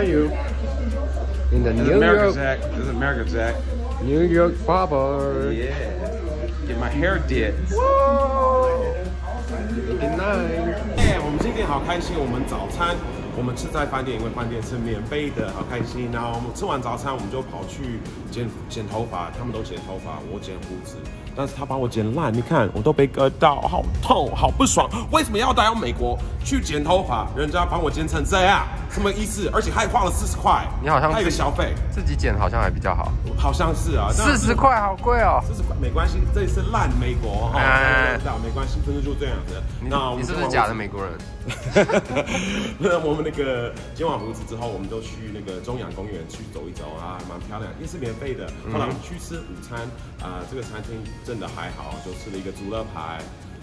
are you? In the New York. This is America Jack. New York barber. Yeah. Get my hair did. Whoa. Looking nice. 我们今天好开心，我们早餐我们吃在饭店，因为饭店是免费的，好开心。然后我们吃完早餐，我们就跑去剪头发，他们都剪头发，我剪胡子。但是他把我剪烂，你看我都被割到，好痛，好不爽。为什么要带到美国去剪头发？人家帮我剪成这样，什么意思？而且还花了40块， 你好像还有个小费， 自己剪好像还比较好， 好像是啊。 40块好贵哦。 40块没关系，这里是烂美国哈，没关系，真的就这样子。那你是不是假的美国人？ 那我们那个剪完胡子之后，我们就去那个中央公园去走一走啊，蛮漂亮，也是免费的。后来我们去吃午餐这个餐厅真的还好，就吃了一个猪肋排，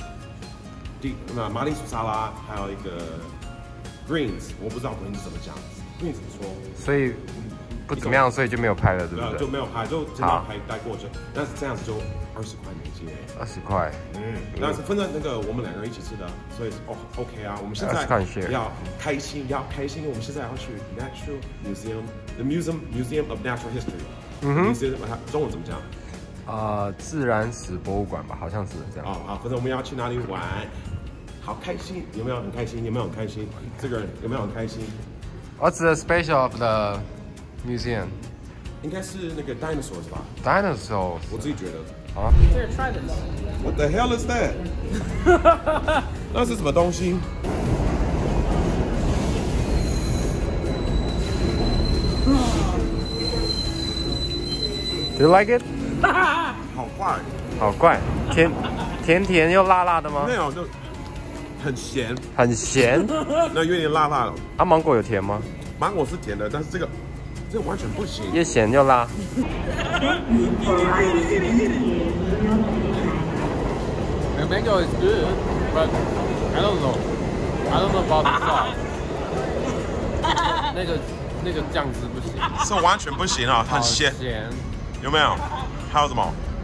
马铃薯沙拉，还有一个 greens， 我不知道 greens 怎么讲 ，greens 怎么说？ 所以不怎么样，所以就没有拍了，对不对？ 就没有拍，就真的拍带过去，但是这样子就20块美金 20块， 但是分在那个我们2个人一起吃的，所以OK 啊。我们现在要开心，我们现在要去 Natural Museum，the Museum of Natural History。中文怎么讲？ 自然史博物馆吧，好像是这样。 好，反正我们要去哪里玩，好开心，有没有很开心？有没有很开心？这个人有没有很开心 ？What's the special of the museum？ 应该是那个 dinosaurs 吧 ？Dinosaurs， 我自己觉得。 啊 Here, try this. What the hell is that？ 那是什么东西？ Do you like it？ 好怪， 好怪，甜又辣辣的吗？ 没有，就很咸， 很咸。 那有点辣辣的。 啊，芒果有甜吗？ 芒果是甜的，但是这个完全不行。 又咸又辣。 The mango is good, but I don't know about the sauce. 那个酱汁不行， 是完全不行啊，很咸，有没有？还有什么？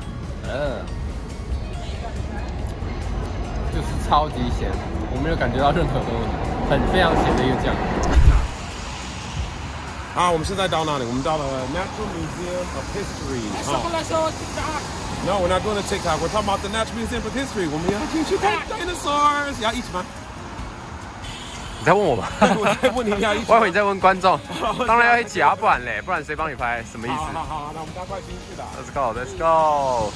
就是超级咸，我没有感觉到任何东西，非常咸的一个酱。 我们现在到哪里？我们到了 Natural Museum of History。No, we're not doing the TikTok. We're talking about the Natural Museum of History. 我们要进去看 dinosaurs。要一起吗？ 你在问我吗？ 我在问你要一起。 我以为你在问观众。当然要一起啊，不然谁帮你拍？什么意思？ 好，那我们赶快进去的。 Let's go, let's go.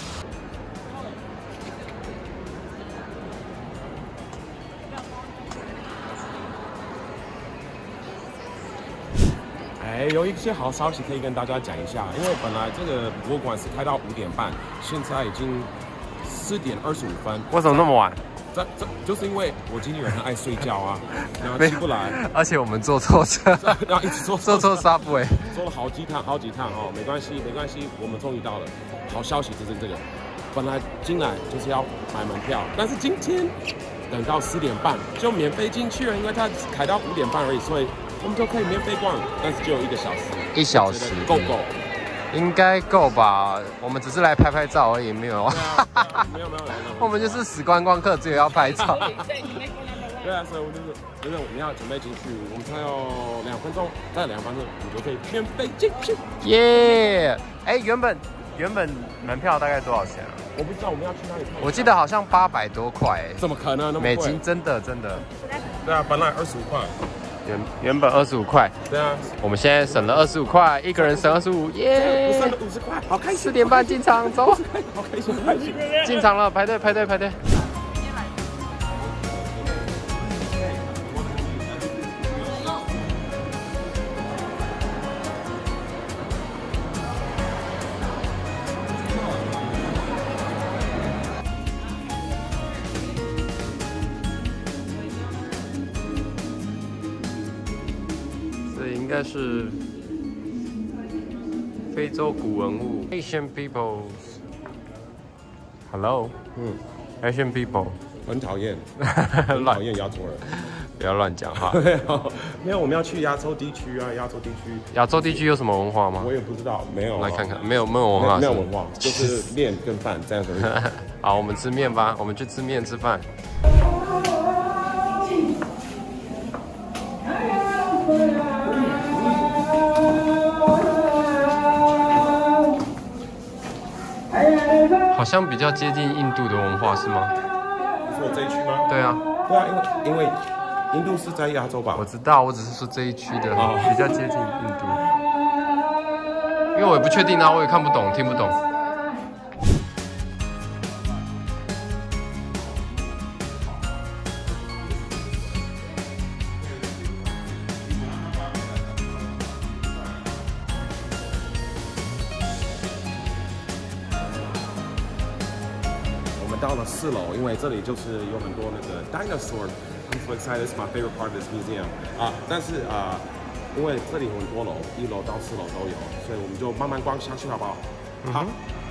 有一些好消息可以跟大家讲一下，因为本来这个博物馆是开到5点半，现在已经4点25分。 为什么那么晚？ 这就是因为我经纪人很爱睡觉啊，然后起不来。而且我们坐错车， 然后一直坐错 subway， 坐了好几趟哦，没关系，我们终于到了。好消息就是这个，本来进来就是要买门票，但是今天等到4点半就免费进去了，因为它开到5点半而已，所以我们就可以免费逛，但是只有1个小时。 1小时够？ 应该够吧？我们只是来拍拍照而已，没有。 没有。 我们就是死观光客，只有要拍照。 对啊，所以我们要准备进去，我们才有2分钟，再2分钟我们就可以免费进去。 耶！原本门票大概多少钱啊？ 我不知道，我们要去哪里看？ 我记得好像800多块， 怎么可能？ 美金，真的。 对啊，本来25块。 原本25块， 对啊， 我们现在省了25块，一个人省25，耶！ 省了50块，好开心！ 4点半进场，走， 好开心！ 进场了，排队。应该是非洲古文物 ，Asian peoples。Hello，Asian people， 很讨厌，很讨厌亚洲人， 不要乱讲话。 没有，我们要去亚洲地区啊，亚洲地区有什么文化吗？ 我也不知道，没有。 来看看，没有文化， 没有文化，就是面跟饭这样子。 好，我们吃面吧，我们去吃面吃饭。 好像比较接近印度的文化是吗？ 你说这一区吗？ 对啊， 对啊，因为印度是在亚洲吧？ 我知道，我只是说这一区的比较接近印度，因为我也不确定啊，我也看不懂，听不懂。 到了4楼，因为这里就是有很多那个 dinosaur。I'm so excited! It's my favorite part of this museum. 但是因为这里有很多楼，1楼到4楼都有，所以我们就慢慢逛下去，好不好？好。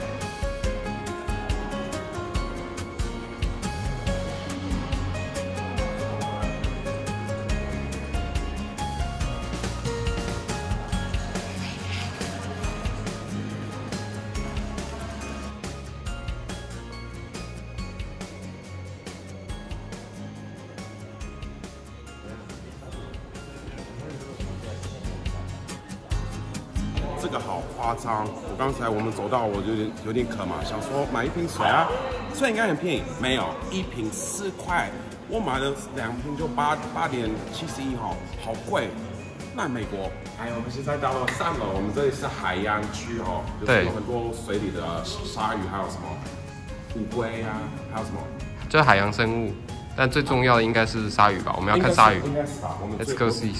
这个好夸张！我刚才我们走到，我有点渴嘛，想说买一瓶水啊，水应该很便宜，没有，1瓶4块，我买了2瓶就8.71哈，好贵。那美国，我们现在到了3楼，我们这里是海洋区哦，就是有很多水里的鲨鱼，还有什么乌龟啊，还有什么， 就是海洋生物。但最重要的应该是鲨鱼吧？我们要看鲨鱼。 应该是吧？我们 Let's go see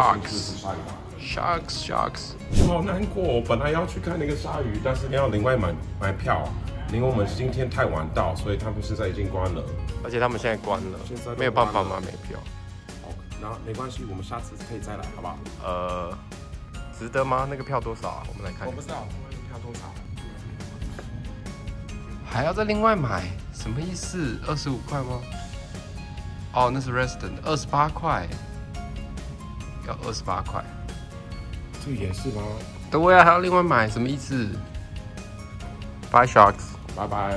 sharks。 好难过，本来要去看那个鲨鱼，但是要另外买票，因为我们今天太晚到，所以他们现在已经关了。 而且他们现在关了，没有办法买票。 那没关系，我们下次可以再来，好不好？ 值得吗？那个票多少啊？我们来看。 我不知道票多少。 还要再另外买？什么意思？25块吗？哦，那是 resident， 28块，要28块。 这也是吗？ 对啊，还要另外买，什么意思 ？Bye sharks， 拜拜。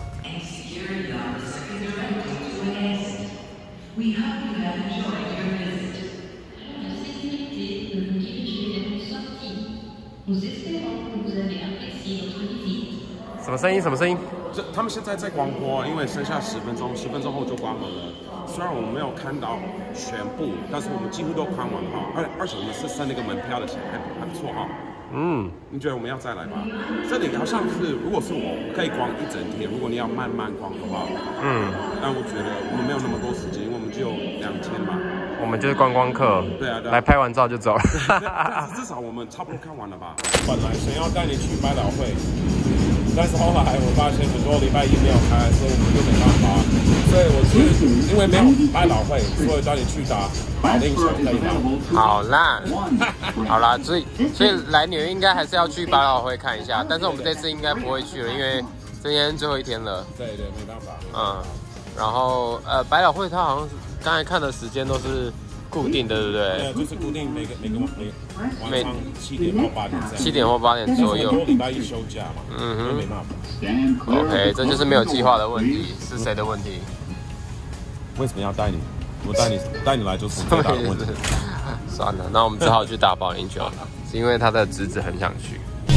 什么声音？什么声音？ 他们现在在广播，因为剩下10分钟，10分钟后就关门了。虽然我们没有看到全部，但是我们几乎都看完了哈。而且我们是剩那个门票的钱，还不错哈。你觉得我们要再来吗？这里好像是，如果是我可以逛1整天，如果你要慢慢逛的话，但我觉得我们没有那么多时间，因为我们只有2天嘛。 我们就是观光客， 对啊， 来拍完照就走了。 至少我们差不多看完了吧？本来想要带你去百老汇，但是后来我发现很多礼拜1没有开，所以我们就没办法。所以我是因为没有百老汇，所以带你去打保龄球可以吗？ 好啦，好啦，所以来纽约应该还是要去百老汇看一下，但是我们这次应该不会去了，因为今天最后一天了。 对，没办法。 然后百老汇它好像是刚才看的时间都是固定的，对不对？ 对，就是固定每晚上7点或8点这样。 7点或8点左右。 很多礼拜1休假嘛，没办法。 OK， 这就是没有计划的问题，是谁的问题？ 为什么要带你？我带你来就是最大的问题。 算了，那我们只好去打保龄球，是因为他的侄子很想去。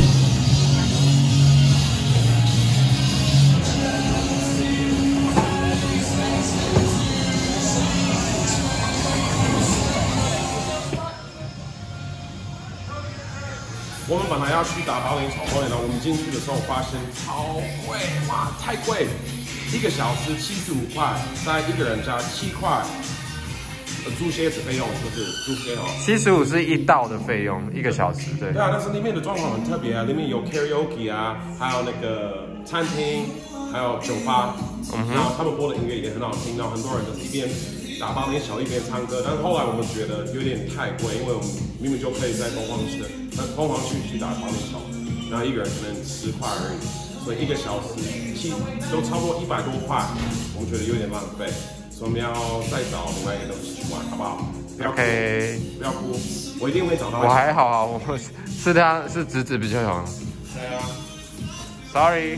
我们本来要去打保龄球，后来呢，我们进去的时候发现超贵，哇，太贵！1个小时75块，在1个人加7块。租鞋子费用就是租鞋哦。 75是1道的费用，1个小时，对。 对啊，但是里面的状况很特别啊，里面有 karaoke 啊，还有那个餐厅，还有酒吧，然后他们播的音乐也很好听，然后很多人就是一边打保龄球一边唱歌，但是后来我们觉得有点太贵，因为我们明明就可以在凤凰区去打保龄球，然后1个人可能10块而已，所以1个小时都超过100多块，我们觉得有点浪费，所以我们要再找另外一个东西去玩，好不好？不要哭，不要哭，我一定会找到。 我还好啊，我是侄子比较好。 对啊 ，Sorry。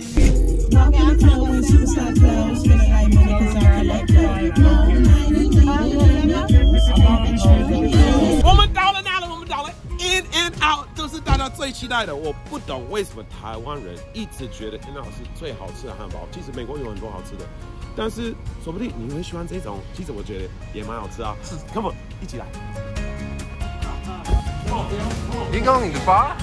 我们到了哪了？我们到了 In and Out， 就是大家最最期待的，我不懂为什么台湾人一直觉得 In-N-Out 是最好吃的汉堡。其实美国有很多好吃的，但是说不定你会喜欢这种。其实我觉得也蛮好吃啊。是 ，Come on， 一起来。 你讲你的吧？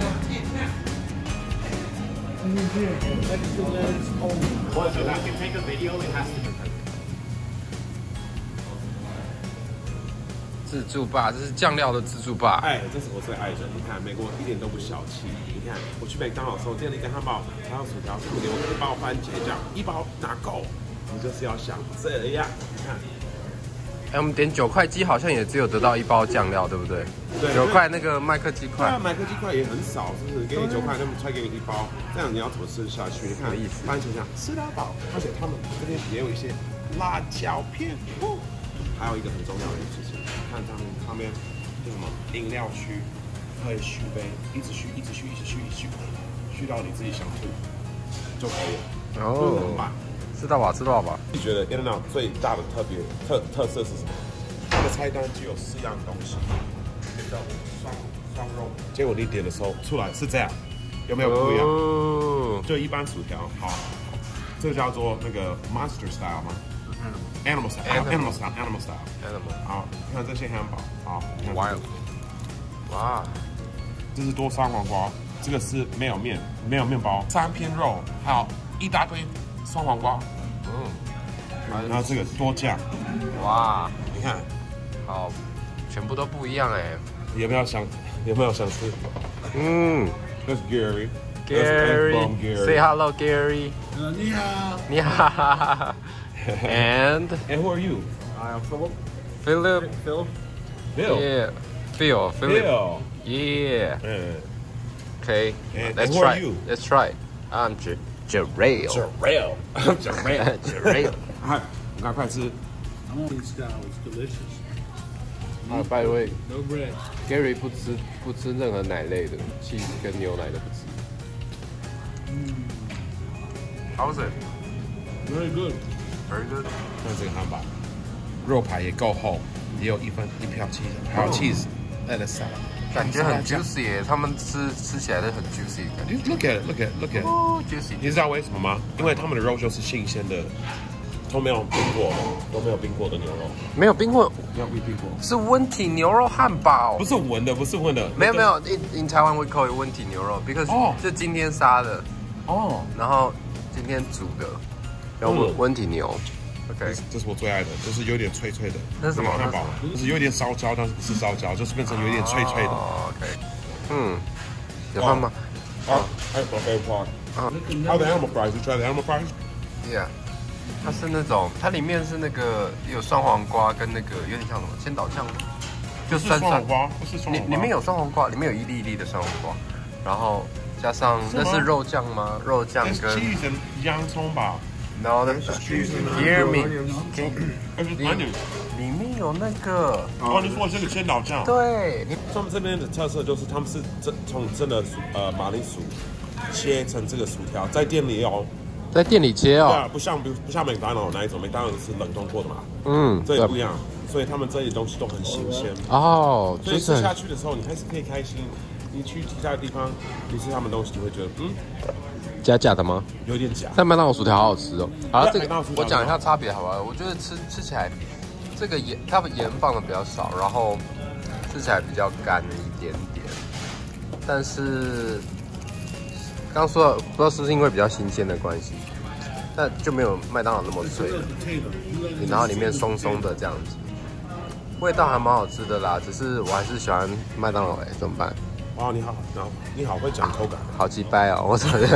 自助吧，这是酱料的自助吧。 哎，这是我最爱的。你看，美国一点都不小气。你看，我去麦当劳的时候点了一个汉堡，还有薯条，他们给我一包番茄酱，一包哪够？你就是要想这样。你看， 哎，我们点9块鸡好像也只有得到1包酱料，对不对？ 对 ，9块那个麦克鸡块。 对啊，麦克鸡块也很少，是不是？给你9块，他们才给你1包，这样你要怎么吃得下去？你看，番茄酱吃得饱，而且他们这边也有一些辣椒片。还有一个很重要的事情，看他们是什么饮料区，可以续杯，一直续，续到你自己想吐就可以了。 哦，知道吧？ 你觉得 In-N-Out 最大的特色是什么？它的菜单只有4样东西，叫双肉。结果你点的时候出来是这样，有没有不一样？ 哦， 就一般薯条，好，这个叫做那个 Monster Style 吗？Animal style。好，看这些汉堡，好，哇，这是多酸黄瓜，这个是没有面包，3片肉，还有一大堆酸黄瓜，然后这个多酱， 哇， 你看， 好，全部都不一样哎。 有没有想吃？That's Gary. Say hello, Gary. 你好。 你好。And who are you? I am Philip. Philip. Bill. Yeah. Phil. Yeah. Okay. And Let's who try. are you? Let's try. I'm Jarrell. Jarrell. 赶快吃。 Morning style is delicious. By the way, No bread. Gary 不吃任何奶类的，cheese跟牛奶都不吃。How's it? Very good. Very good. 看这个汉堡，肉排也够厚，也有一票 cheese， 还有 cheese lettuce， 感觉很 juicy 耶，他们吃起来都很 juicy 感觉。 Look at it. 哦 juicy。 你知道为什么吗？因为他们的肉就是新鲜的，都没有冰过的牛肉。 没有冰过， 没有冰过。 是温体牛肉汉堡。 不是闻的。 没有。In Taiwan we call it 温体牛肉 ，because 是今天杀的。 哦。 然后今天煮的，然后温体牛。OK， 这是我最爱的，就是有点脆脆的。 那是什么汉堡？就是有点烧焦，但是不是烧焦，就是变成有点脆脆的。 OK，喜欢吗？ 还有 buffet part。How the animal fries? You try the animal fries? Yeah， 它是那种，它里面是那个有酸黄瓜跟那个有点像什么千岛酱，就酸酸。 不是酸黄瓜。 里面有酸黄瓜，里面有一粒一粒的酸黄瓜，然后加上那是肉酱吗？肉酱跟 cheese 跟洋葱吧。 No, hear me. 里面有那个。 哦，你说这个千岛酱。 对， 他们这边的特色就是他们是从真的马铃薯切成这个薯条，在店里哦。 在店里切哦。 对啊，不像麦当劳那一种，麦当劳是冷冻过的嘛。这也不一样，所以他们这些东西都很新鲜。 哦， 所以吃下去的时候，你还是可以开心。你去其他地方，你吃他们东西，你会觉得假的吗？ 有点假。 但麦当劳薯条好好吃哦。好，这个我讲一下差别好不好？我觉得吃起来，这个它们盐放的比较少，然后吃起来比较干一点点。但是刚说的，不知道是不是因为比较新鲜的关系，但就没有麦当劳那么脆了。然后里面松松的这样子，味道还蛮好吃的啦。只是我还是喜欢麦当劳怎么办？ 哦，你好会讲口感， 好鸡掰哦！我操！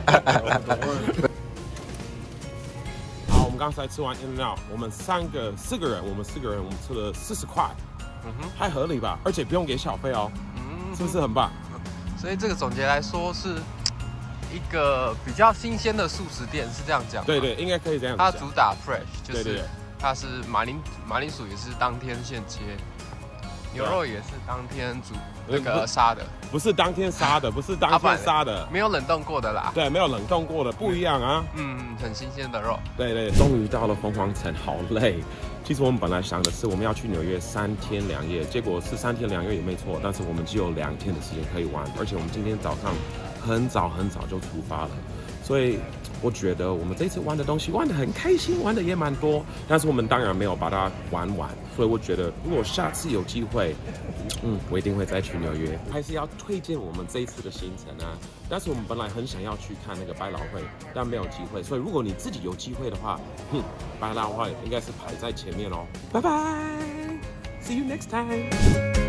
好，我们刚才吃完 In-N-Out， 我们4个人，我们吃了40块，还合理吧？而且不用给小费哦，是不是很棒？ 所以这个总结来说是一个比较新鲜的素食店，是这样讲吗？ 对，应该可以这样讲。 它主打 fresh， 就是对它是马铃薯也是当天现切， 牛肉也是当天煮那个杀的， 不是当天杀的，不是当天杀的， 没有冷冻过的啦。 对，没有冷冻过的，不一样啊。 很新鲜的肉。 对，终于到了凤凰城，好累。其实我们本来想的是我们要去纽约3天2夜，结果是3天2夜也没错，但是我们只有2天的时间可以玩，而且我们今天早上很早就出发了，所以我觉得我们这次玩的东西玩得很开心，玩的也蛮多，但是我们当然没有把它玩完，所以我觉得如果下次有机会，我一定会再去纽约。还是要推荐我们这一次的行程啊，但是我们本来很想要去看那个百老汇，但没有机会，所以如果你自己有机会的话，百老汇应该是排在前面哦。拜拜 ，See you next time。